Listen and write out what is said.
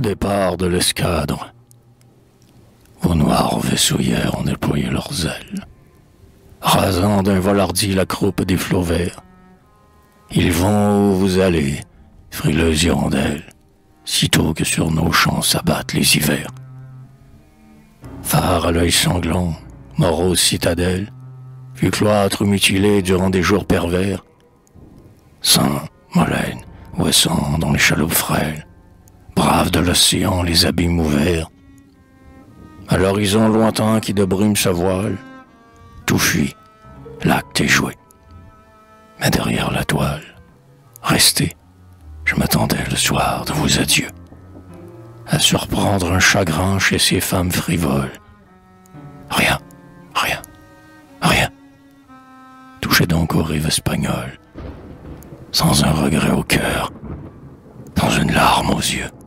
départ de l'escadre, vos noirs vaisseaux ont déployé leurs ailes, rasant d'un vol hardi la croupe des flots verts. Ils vont où vous allez, frileuses hirondelles, sitôt que sur nos champs s'abattent les hivers. Phare à l'œil sanglant, morose citadelle, fut cloître mutilé durant des jours pervers. Sang, molène, ouessant dans les chaloupes frêles, braves de l'océan les abîmes ouverts. À l'horizon lointain qui de brume se voile, tout fuit, l'acte est joué. Mais derrière la toile, restez, je m'attendais le soir de vos adieux, à surprendre un chagrin chez ces femmes frivoles. Rien, rien, rien. Touchez donc aux rives espagnoles, sans un regret au cœur, sans une larme aux yeux.